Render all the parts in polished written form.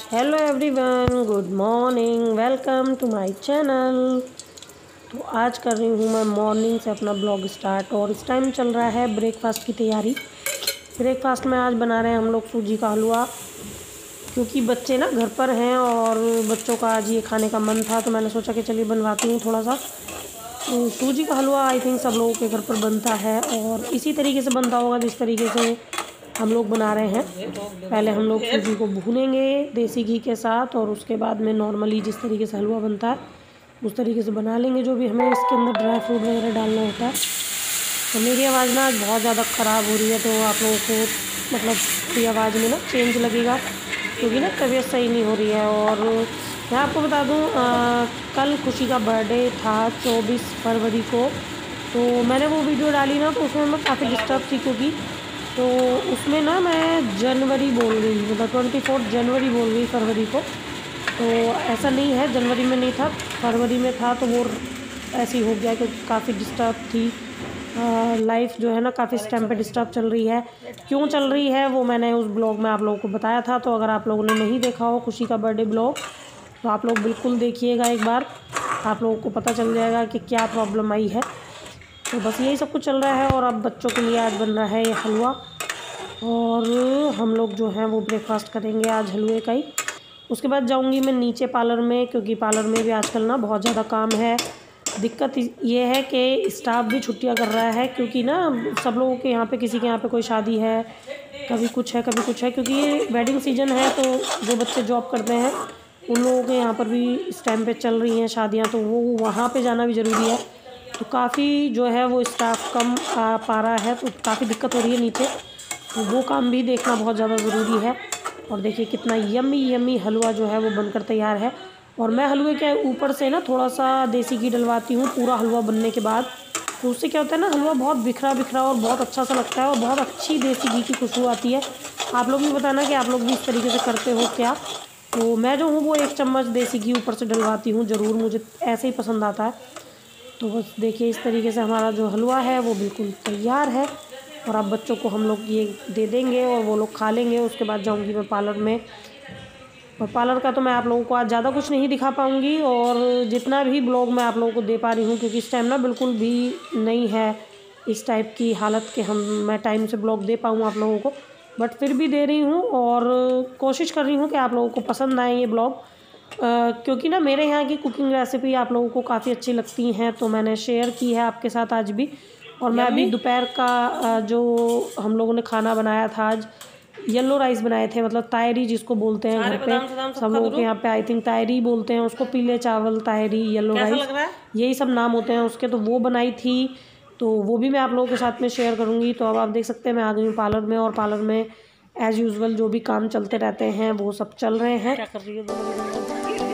Hello everyone, good morning, welcome to my channel. तो आज कर रही हूँ मैं मॉर्निंग से अपना ब्लॉग स्टार्ट और इस टाइम चल रहा है ब्रेकफास्ट की तैयारी। ब्रेकफास्ट में आज बना रहे हैं हम लोग सूजी का हलवा, क्योंकि बच्चे ना घर पर हैं और बच्चों का आज ये खाने का मन था, तो मैंने सोचा कि चलिए बनवाती हूँ थोड़ा सा। तो सूजी का हलवा आई थिंक सब लोगों के घर पर बनता है और इसी तरीके से बनता होगा जिस तरीके से हम लोग बना रहे हैं। पहले हम लोग सूजी को भूनेंगे देसी घी के साथ और उसके बाद में नॉर्मली जिस तरीके से हलवा बनता है उस तरीके से बना लेंगे, जो भी हमें इसके अंदर ड्राई फ्रूट वगैरह डालना होता है। तो मेरी आवाज़ ना आज बहुत ज़्यादा ख़राब हो रही है, तो आप लोगों को मतलब मेरी आवाज़ में ना चेंज लगेगा, क्योंकि ना तबीयत सही नहीं हो रही है। और मैं आपको बता दूँ, कल खुशी का बर्थडे था 24 फरवरी को। तो मैंने वो वीडियो डाली ना, तो उसमें मैं काफ़ी डिस्टर्ब थी, क्योंकि तो उसमें ना मैं जनवरी बोल गई, मतलब 24 जनवरी बोल गई फरवरी को। तो ऐसा नहीं है, जनवरी में नहीं था, फरवरी में था, तो वो ऐसे ही हो गया क्योंकि काफ़ी डिस्टर्ब थी। लाइफ जो है ना काफ़ी इस टाइम पे डिस्टर्ब चल रही है। क्यों चल रही है वो मैंने उस ब्लॉग में आप लोगों को बताया था, तो अगर आप लोगों ने नहीं देखा हो खुशी का बर्थडे ब्लॉग तो आप लोग बिल्कुल देखिएगा एक बार, आप लोगों को पता चल जाएगा कि क्या प्रॉब्लम आई है। तो बस यही सब कुछ चल रहा है और अब बच्चों के लिए आज बन रहा है ये हलवा, और हम लोग जो हैं वो ब्रेकफास्ट करेंगे आज हलवे का ही। उसके बाद जाऊंगी मैं नीचे पार्लर में, क्योंकि पार्लर में भी आजकल ना बहुत ज़्यादा काम है। दिक्कत ये है कि स्टाफ भी छुट्टियां कर रहा है, क्योंकि ना सब लोगों के यहाँ पे, किसी के यहाँ पे कोई शादी है, कभी कुछ है कभी कुछ है, क्योंकि ये वेडिंग सीजन है। तो जो बच्चे जॉब करते हैं उन लोगों के यहाँ पर भी इस टाइम पे चल रही हैं शादियाँ, तो वो वहाँ पे जाना भी ज़रूरी है। तो काफ़ी जो है वो स्टाफ कम आ पा रहा है, तो काफ़ी दिक्कत हो रही है नीचे, तो वो काम भी देखना बहुत ज़्यादा ज़रूरी है। और देखिए कितना यम्मी यम्मी हलवा जो है वो बनकर तैयार है। और मैं हलवे के ऊपर से ना थोड़ा सा देसी घी डलवाती हूँ पूरा हलवा बनने के बाद, तो उससे क्या होता है ना, हलवा बहुत बिखरा बिखरा और बहुत अच्छा सा लगता है और बहुत अच्छी देसी घी की खुशबू आती है। आप लोग भी बताना कि आप लोग भी इस तरीके से करते हो क्या। तो मैं जो हूँ वो 1 चम्मच देसी घी ऊपर से डलवाती हूँ ज़रूर, मुझे ऐसे ही पसंद आता है। तो बस देखिए इस तरीके से हमारा जो हलवा है वो बिल्कुल तैयार है, और अब बच्चों को हम लोग ये दे देंगे और वो लोग खा लेंगे। उसके बाद जाऊंगी मैं पार्लर में, और पार्लर का तो मैं आप लोगों को आज ज़्यादा कुछ नहीं दिखा पाऊँगी, और जितना भी ब्लॉग मैं आप लोगों को दे पा रही हूँ, क्योंकि इस टाइम ना बिल्कुल भी नहीं है इस टाइप की हालत कि मैं टाइम से ब्लॉग दे पाऊँ आप लोगों को, बट फिर भी दे रही हूँ और कोशिश कर रही हूँ कि आप लोगों को पसंद आए ये ब्लॉग। क्योंकि ना मेरे यहाँ की कुकिंग रेसिपी आप लोगों को काफ़ी अच्छी लगती हैं, तो मैंने शेयर की है आपके साथ आज भी। और मैं अभी दोपहर का जो हम लोगों ने खाना बनाया था आज, येलो राइस बनाए थे, मतलब तायरी जिसको बोलते हैं घर पे, सब लोगों के यहाँ पे आई थिंक तायरी बोलते हैं उसको, पीले चावल तायरी, येलो राइस, यही सब नाम होते हैं उसके। तो वो बनाई थी, तो वो भी मैं आप लोगों के साथ में शेयर करूँगी। तो अब आप देख सकते हैं मैं आ गई हूँ पार्लर में, और पार्लर में एज़ यूजुअल जो भी काम चलते रहते हैं वो सब चल रहे हैं। क्या कर रही है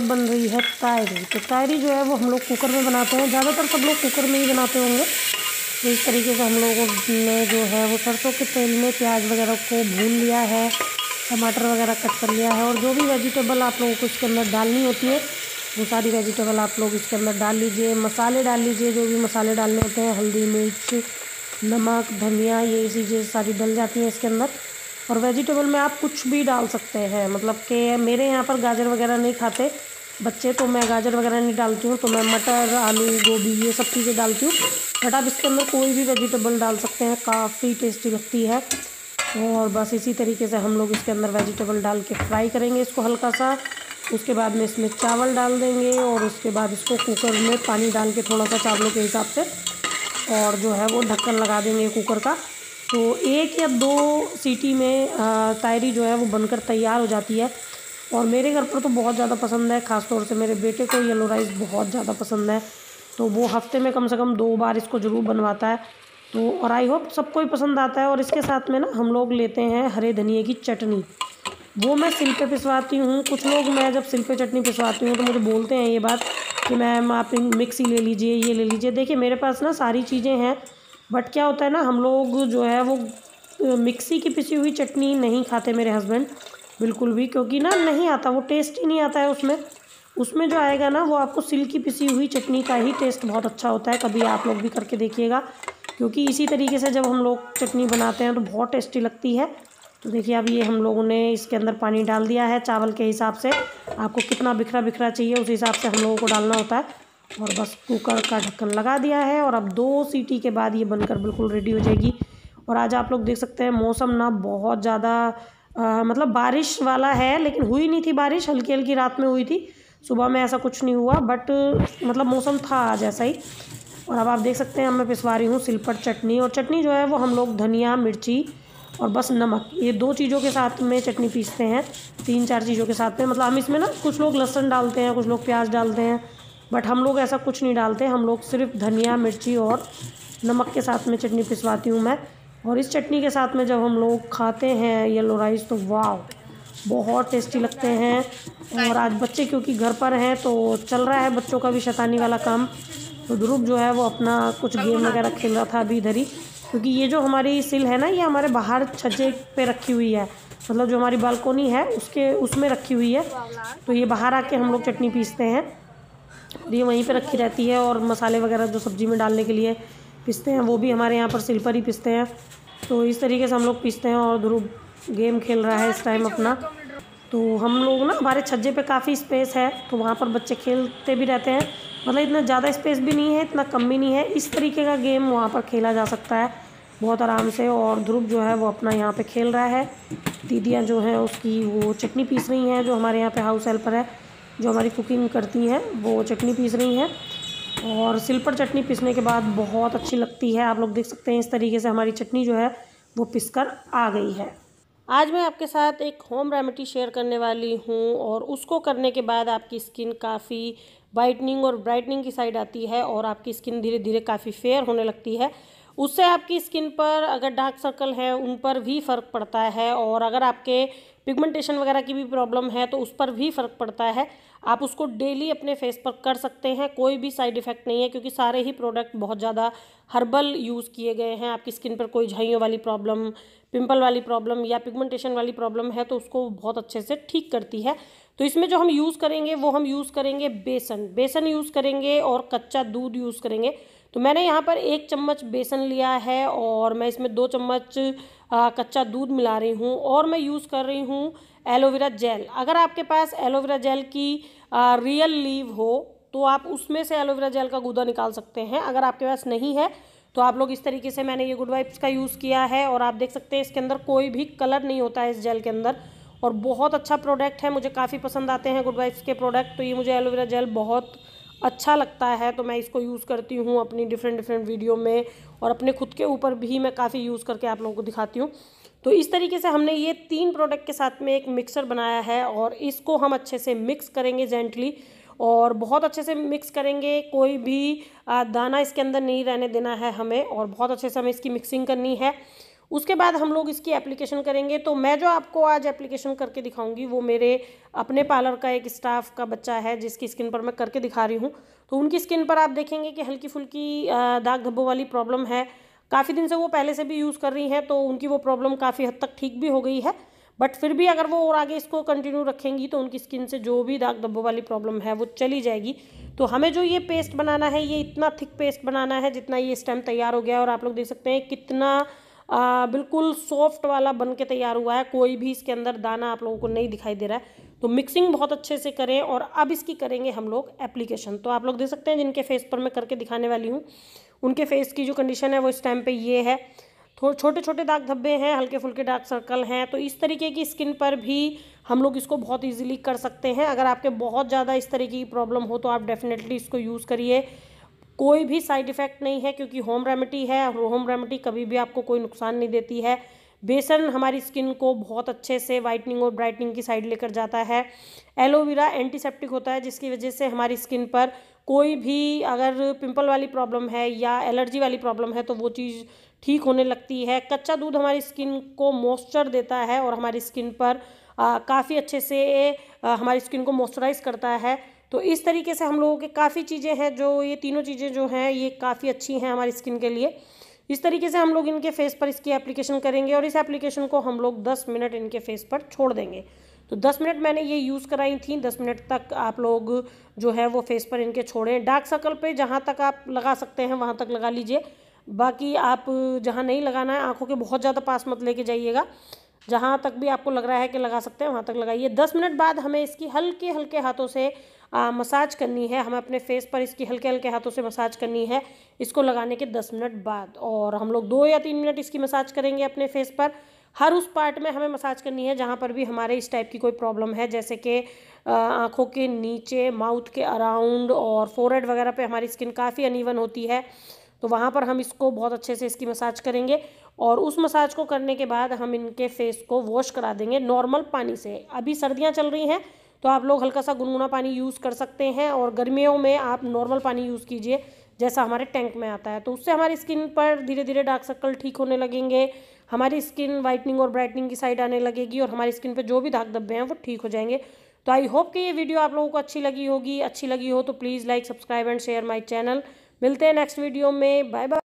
अब बन रही है तायरी। तो तायरी जो है वो हम लोग कुकर में बनाते हैं, ज़्यादातर सब लोग कुकर में ही बनाते होंगे। तो इस तरीके से हम लोगों ने जो है वो सरसों के तेल में प्याज वगैरह को भून लिया है, टमाटर वगैरह कट कर लिया है, और जो भी वेजिटेबल आप लोगों को इसके अंदर डालनी होती है वो सारी वेजिटेबल आप लोग इसके अंदर डाल लीजिए। मसाले डाल लीजिए, जो भी मसाले डालने होते हैं, हल्दी, मिर्च, नमक, धनिया, ये चीज़ें सारी डल जाती हैं इसके अंदर। और वेजिटेबल में आप कुछ भी डाल सकते हैं, मतलब कि मेरे यहाँ पर गाजर वगैरह नहीं खाते बच्चे, तो मैं गाजर वगैरह नहीं डालती हूँ, तो मैं मटर, आलू, गोभी ये सब चीज़ें डालती हूँ। बट आप इसके अंदर कोई भी वेजिटेबल डाल सकते हैं, काफ़ी टेस्टी लगती है। और बस इसी तरीके से हम लोग इसके अंदर वेजिटेबल डाल के फ्राई करेंगे इसको हल्का सा। उसके बाद में इसमें चावल डाल देंगे, और उसके बाद इसको कुकर में पानी डाल के थोड़ा सा चावलों के हिसाब से, और जो है वो ढक्कन लगा देंगे कुकर का। तो 1 या 2 सीटी में तायरी जो है वो बनकर तैयार हो जाती है। और मेरे घर पर तो बहुत ज़्यादा पसंद है, ख़ास तौर से मेरे बेटे को येलो राइस बहुत ज़्यादा पसंद है, तो वो हफ्ते में कम से कम 2 बार इसको ज़रूर बनवाता है। तो और आई होप सबको ही पसंद आता है। और इसके साथ में ना हम लोग लेते हैं हरे धनिए की चटनी, वो मैं सिल पे पिसवाती हूँ। कुछ लोग, मैं जब सिल पे चटनी पिसवाती हूँ तो मुझे बोलते हैं ये बात कि मैम आप मिक्सी ले लीजिए, ये ले लीजिए। देखिए मेरे पास ना सारी चीज़ें हैं, बट क्या होता है ना, हम लोग जो है वो मिक्सी की पिसी हुई चटनी नहीं खाते मेरे हस्बैंड बिल्कुल भी, क्योंकि ना नहीं आता, वो टेस्ट ही नहीं आता है उसमें। उसमें जो आएगा ना वो आपको सिल की पिसी हुई चटनी का ही टेस्ट बहुत अच्छा होता है। कभी आप लोग भी करके देखिएगा, क्योंकि इसी तरीके से जब हम लोग चटनी बनाते हैं तो बहुत टेस्टी लगती है। तो देखिए अब ये हम लोगों ने इसके अंदर पानी डाल दिया है चावल के हिसाब से, आपको कितना बिखरा बिखरा चाहिए उस हिसाब से हम लोगों को डालना होता है। और बस कुकर का ढक्कन लगा दिया है, और अब 2 सीटी के बाद ये बनकर बिल्कुल रेडी हो जाएगी। और आज आप लोग देख सकते हैं मौसम ना बहुत ज़्यादा मतलब बारिश वाला है, लेकिन हुई नहीं थी बारिश, हल्की हल्की रात में हुई थी, सुबह में ऐसा कुछ नहीं हुआ, बट मतलब मौसम था आज ऐसा ही। और अब आप देख सकते हैं मैं पिसवा रही हूँ सिलपट चटनी, और चटनी जो है वो हम लोग धनिया, मिर्ची और बस नमक, ये 2 चीज़ों के साथ में चटनी पीसते हैं, 3-4 चीज़ों के साथ में। मतलब हम इसमें ना कुछ लोग लहसुन डालते हैं, कुछ लोग प्याज डालते हैं, बट हम लोग ऐसा कुछ नहीं डालते। हम लोग सिर्फ धनिया, मिर्ची और नमक के साथ में चटनी पिसवाती हूँ मैं। और इस चटनी के साथ में जब हम लोग खाते हैं येलो राइस तो वाह, बहुत टेस्टी लगते हैं। और आज बच्चे क्योंकि घर पर हैं तो चल रहा है बच्चों का भी शैतानी वाला काम। तो ध्रुव जो है वो अपना कुछ गेम वगैरह खेल रहा था अभी इधर ही, क्योंकि ये जो हमारी सिल है ना ये हमारे बाहर छज्जे पे रखी हुई है, मतलब जो हमारी बालकोनी है उसमें रखी हुई है। तो ये बाहर आके हम लोग चटनी पीसते हैं, और ये वहीं पे रखी रहती है। और मसाले वगैरह जो सब्ज़ी में डालने के लिए पीसते हैं वो भी हमारे यहाँ पर सिल पर ही पीसते हैं। तो इस तरीके से हम लोग पीसते हैं। और ध्रुव गेम खेल रहा है इस टाइम अपना। तो हम लोग ना, हमारे छज्जे पे काफ़ी स्पेस है, तो वहाँ पर बच्चे खेलते भी रहते हैं, मतलब इतना ज़्यादा स्पेस भी नहीं है, इतना कम भी नहीं है, इस तरीके का गेम वहाँ पर खेला जा सकता है बहुत आराम से। और ध्रुव जो है वो अपना यहाँ पे खेल रहा है। दीदियाँ जो हैं उसकी वो चटनी पीस रही हैं, जो हमारे यहाँ पे हाउस हेल्पर है जो हमारी कुकिंग करती हैं वो चटनी पीस रही हैं। और सिलपट चटनी पीसने के बाद बहुत अच्छी लगती है। आप लोग देख सकते हैं इस तरीके से हमारी चटनी जो है वो पिसकर आ गई है। आज मैं आपके साथ एक होम रेमेडी शेयर करने वाली हूँ, और उसको करने के बाद आपकी स्किन काफ़ी वाइटनिंग और ब्राइटनिंग की साइड आती है, और आपकी स्किन धीरे धीरे काफ़ी फेयर होने लगती है। उससे आपकी स्किन पर अगर डार्क सर्कल है उन पर भी फ़र्क पड़ता है, और अगर आपके पिगमेंटेशन वगैरह की भी प्रॉब्लम है तो उस पर भी फ़र्क पड़ता है। आप उसको डेली अपने फेस पर कर सकते हैं, कोई भी साइड इफ़ेक्ट नहीं है, क्योंकि सारे ही प्रोडक्ट बहुत ज़्यादा हर्बल यूज़ किए गए हैं। आपकी स्किन पर कोई झाइयों वाली प्रॉब्लम, पिंपल वाली प्रॉब्लम या पिगमेंटेशन वाली प्रॉब्लम है तो उसको बहुत अच्छे से ठीक करती है। तो इसमें जो हम यूज़ करेंगे वो हम यूज़ करेंगे बेसन यूज़ करेंगे और कच्चा दूध यूज़ करेंगे। तो मैंने यहाँ पर 1 चम्मच बेसन लिया है, और मैं इसमें 2 चम्मच कच्चा दूध मिला रही हूँ, और मैं यूज़ कर रही हूँ एलोवेरा जेल। अगर आपके पास एलोवेरा जेल की रियल लीव हो तो आप उसमें से एलोवेरा जेल का गूदा निकाल सकते हैं। अगर आपके पास नहीं है तो आप लोग इस तरीके से, मैंने ये गुड वाइब्स का यूज़ किया है, और आप देख सकते हैं इसके अंदर कोई भी कलर नहीं होता है इस जेल के अंदर, और बहुत अच्छा प्रोडक्ट है, मुझे काफ़ी पसंद आते हैं गुड वाइब्स के प्रोडक्ट। तो ये मुझे एलोवेरा जेल बहुत अच्छा लगता है, तो मैं इसको यूज़ करती हूँ अपनी डिफरेंट वीडियो में, और अपने खुद के ऊपर भी मैं काफ़ी यूज़ करके आप लोगों को दिखाती हूँ। तो इस तरीके से हमने ये 3 प्रोडक्ट के साथ में एक मिक्सर बनाया है, और इसको हम अच्छे से मिक्स करेंगे जेंटली, और बहुत अच्छे से मिक्स करेंगे, कोई भी दाना इसके अंदर नहीं रहने देना है हमें, और बहुत अच्छे से हमें इसकी मिक्सिंग करनी है। उसके बाद हम लोग इसकी एप्लीकेशन करेंगे। तो मैं जो आपको आज एप्लीकेशन करके दिखाऊंगी वो मेरे अपने पार्लर का एक स्टाफ का बच्चा है जिसकी स्किन पर मैं करके दिखा रही हूँ। तो उनकी स्किन पर आप देखेंगे कि हल्की फुल्की दाग धब्बों वाली प्रॉब्लम है। काफ़ी दिन से वो पहले से भी यूज़ कर रही हैं, तो उनकी वो प्रॉब्लम काफ़ी हद तक ठीक भी हो गई है। बट फिर भी अगर वो और आगे इसको कंटिन्यू रखेंगी तो उनकी स्किन से जो भी दाग धब्बों वाली प्रॉब्लम है वो चली जाएगी। तो हमें जो ये पेस्ट बनाना है, ये इतना थिक पेस्ट बनाना है जितना ये इस टाइम तैयार हो गया है। और आप लोग देख सकते हैं कितना बिल्कुल सॉफ्ट वाला बन के तैयार हुआ है, कोई भी इसके अंदर दाना आप लोगों को नहीं दिखाई दे रहा है। तो मिक्सिंग बहुत अच्छे से करें और अब इसकी करेंगे हम लोग एप्लीकेशन। तो आप लोग देख सकते हैं जिनके फेस पर मैं करके दिखाने वाली हूँ उनके फेस की जो कंडीशन है वो इस टाइम पे ये है। थोड़े छोटे छोटे दाग धब्बे हैं, हल्के फुल्के डार्क सर्कल हैं। तो इस तरीके की स्किन पर भी हम लोग इसको बहुत इजीली कर सकते हैं। अगर आपके बहुत ज़्यादा इस तरीके की प्रॉब्लम हो तो आप डेफिनेटली इसको यूज़ करिए। कोई भी साइड इफ़ेक्ट नहीं है क्योंकि होम रेमेडी है और होम रेमेडी कभी भी आपको कोई नुकसान नहीं देती है। बेसन हमारी स्किन को बहुत अच्छे से वाइटनिंग और ब्राइटनिंग की साइड लेकर जाता है। एलोवेरा एंटीसेप्टिक होता है जिसकी वजह से हमारी स्किन पर कोई भी अगर पिंपल वाली प्रॉब्लम है या एलर्जी वाली प्रॉब्लम है तो वो चीज़ ठीक होने लगती है। कच्चा दूध हमारी स्किन को मॉइस्चर देता है और हमारी स्किन पर काफ़ी अच्छे से हमारी स्किन को मॉइस्चराइज करता है। तो इस तरीके से हम लोगों के काफ़ी चीज़ें हैं जो ये तीनों चीज़ें जो हैं ये काफ़ी अच्छी हैं हमारी स्किन के लिए। इस तरीके से हम लोग इनके फेस पर इसकी एप्लीकेशन करेंगे और इस एप्लीकेशन को हम लोग 10 मिनट इनके फेस पर छोड़ देंगे। तो 10 मिनट मैंने ये यूज़ कराई थी, 10 मिनट तक आप लोग जो है वो फेस पर इनके छोड़ें। डार्क सर्कल पे जहाँ तक आप लगा सकते हैं वहाँ तक लगा लीजिए, बाकी आप जहाँ नहीं लगाना है आँखों के बहुत ज़्यादा पास मत लेके जाइएगा। जहाँ तक भी आपको लग रहा है कि लगा सकते हैं वहाँ तक लगाइए। 10 मिनट बाद हमें इसकी हल्के हल्के हाथों से मसाज करनी है। हमें अपने फेस पर इसकी हल्के हल्के हाथों से मसाज करनी है इसको लगाने के 10 मिनट बाद। और हम लोग 2 या 3 मिनट इसकी मसाज करेंगे अपने फेस पर। हर उस पार्ट में हमें मसाज करनी है जहाँ पर भी हमारे इस टाइप की कोई प्रॉब्लम है, जैसे कि आँखों के नीचे, माउथ के अराउंड और फोरहेड वगैरह पे हमारी स्किन काफ़ी अनइवन होती है। तो वहाँ पर हम इसको बहुत अच्छे से इसकी मसाज करेंगे और उस मसाज को करने के बाद हम इनके फेस को वॉश करा देंगे नॉर्मल पानी से। अभी सर्दियाँ चल रही हैं तो आप लोग हल्का सा गुनगुना पानी यूज़ कर सकते हैं और गर्मियों में आप नॉर्मल पानी यूज़ कीजिए जैसा हमारे टैंक में आता है। तो उससे हमारी स्किन पर धीरे धीरे डार्क सर्कल ठीक होने लगेंगे, हमारी स्किन वाइटनिंग और ब्राइटनिंग की साइड आने लगेगी और हमारी स्किन पर जो भी दाग धब्बे हैं वो ठीक हो जाएंगे। तो आई होप कि ये वीडियो आप लोगों को अच्छी लगी होगी। अच्छी लगी हो तो please like, subscribe and share my channel. मिलते हैं नेक्स्ट वीडियो में। Bye bye.